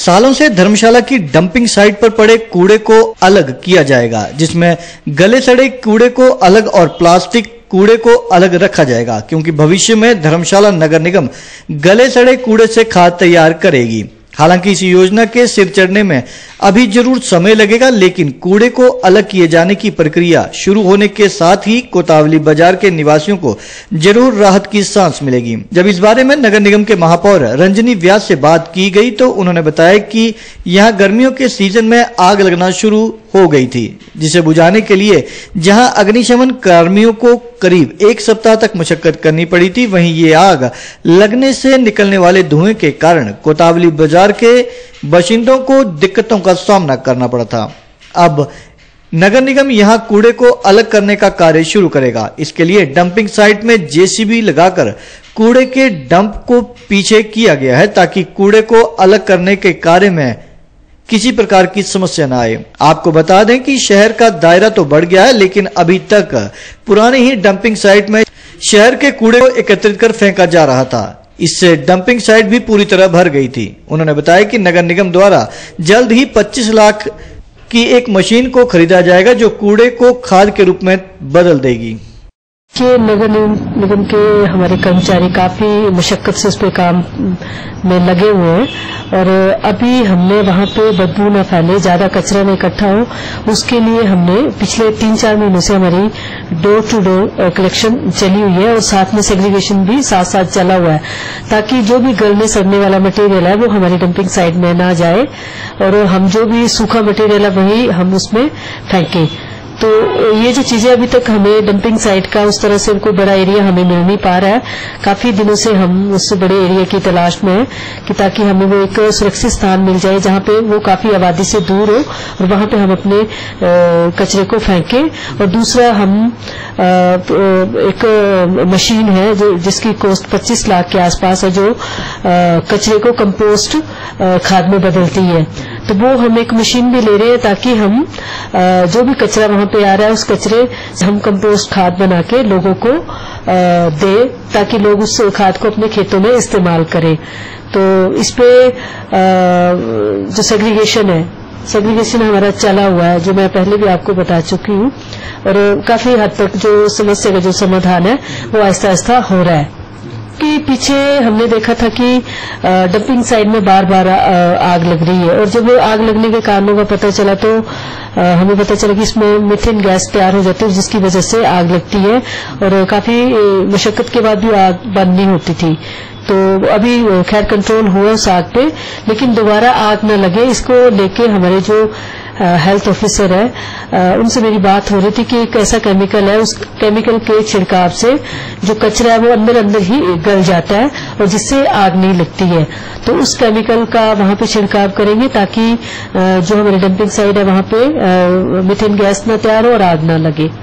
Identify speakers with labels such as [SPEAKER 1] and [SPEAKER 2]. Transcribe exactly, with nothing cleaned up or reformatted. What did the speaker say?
[SPEAKER 1] सालों से धर्मशाला की डंपिंग साइट पर पड़े कूड़े को अलग किया जाएगा, जिसमें गले सड़े कूड़े को अलग और प्लास्टिक कूड़े को अलग रखा जाएगा, क्योंकि भविष्य में धर्मशाला नगर निगम गले सड़े कूड़े से खाद तैयार करेगी। हालांकि इस योजना के सिर चढ़ने में अभी जरूर समय लगेगा, लेकिन कूड़े को अलग किए जाने की प्रक्रिया शुरू होने के साथ ही कोतावली बाजार के निवासियों को जरूर राहत की सांस मिलेगी। जब इस बारे में नगर निगम के महापौर रंजनी व्यास से बात की गई तो उन्होंने बताया कि यहाँ गर्मियों के सीजन में आग लगना शुरू हो गई थी, जिसे बुझाने के लिए जहां अग्निशमन कर्मियों को करीब एक सप्ताह तक मशक्कत करनी पड़ी थी, वहीं ये आग लगने से निकलने वाले धुएं के कारण कोतावली बाजार के बाशिंदों को दिक्कतों का सामना करना पड़ा था। अब नगर निगम यहां कूड़े को अलग करने का कार्य शुरू करेगा। इसके लिए डंपिंग साइट में जेसीबी लगाकर कूड़े के डंप को पीछे किया गया है, ताकि कूड़े को अलग करने के कार्य में किसी प्रकार की समस्या न आए। आपको बता दें कि शहर का दायरा तो बढ़ गया है, लेकिन अभी तक पुरानी ही डंपिंग साइट में शहर के कूड़े को एकत्रित कर फेंका जा रहा था। इससे डंपिंग साइट भी पूरी तरह भर गई थी। उन्होंने बताया कि नगर निगम द्वारा जल्द ही पच्चीस लाख की एक मशीन को खरीदा जाएगा, जो कूड़े को खाद के रूप में बदल देगी।
[SPEAKER 2] के नगर निगम के हमारे कर्मचारी काफी मुशक्कत से उस पे काम में लगे हुए हैं और अभी हमने वहां पे बदबू न फैले, ज्यादा कचरा न इकट्ठा हो, उसके लिए हमने पिछले तीन चार महीनों से हमारी डोर टू डोर कलेक्शन चली हुई है और साथ में सेग्रीगेशन भी साथ साथ चला हुआ है, ताकि जो भी गलने सड़ने वाला मटेरियल है वो हमारी डंपिंग साइट में ना जाए और हम जो भी सूखा मटेरियल है वही हम उसमें फेंकें। तो ये जो चीजें अभी तक हमें डंपिंग साइट का उस तरह से कोई बड़ा एरिया हमें मिल नहीं पा रहा है। काफी दिनों से हम उस बड़े एरिया की तलाश में हैं कि ताकि हमें वो एक सुरक्षित स्थान मिल जाए जहां पे वो काफी आबादी से दूर हो और वहां पे हम अपने कचरे को फेंकें। और दूसरा, हम एक मशीन है जो जिसकी कॉस्ट पच्चीस लाख के आसपास है, जो कचरे को कंपोस्ट खाद में बदलती है, तो वो हम एक मशीन भी ले रहे हैं ताकि हम जो भी कचरा वहां पे आ रहा है उस कचरे से हम कंपोस्ट खाद बना के लोगों को दे, ताकि लोग उस खाद को अपने खेतों में इस्तेमाल करें। तो इस पे जो सेग्रीगेशन है, सेग्रीगेशन हमारा चला हुआ है, जो मैं पहले भी आपको बता चुकी हूँ, और काफी हद तक जो समस्या का जो समाधान है वो आहिस्ता आहिस्ता हो रहा है। कि पीछे हमने देखा था कि डंपिंग साइट में बार बार आग लग रही है और जब आग लगने के कारणों का पता चला तो हमें पता चला कि इसमें मीथेन गैस तैयार हो जाती है, जिसकी वजह से आग लगती है और काफी मशक्कत के बाद भी आग बंद नहीं होती थी। तो अभी खैर कंट्रोल हुआ उस आग पे, लेकिन दोबारा आग न लगे इसको लेके हमारे जो हेल्थ ऑफिसर है उनसे मेरी बात हो रही थी कि एक ऐसा केमिकल है, उस केमिकल के छिड़काव से जो कचरा है वो अंदर अंदर ही गल जाता है और जिससे आग नहीं लगती है। तो उस केमिकल का वहां पे छिड़काव करेंगे ताकि जो हमारी डंपिंग साइट है वहां पे मीथेन गैस न तैयार हो और आग न लगे।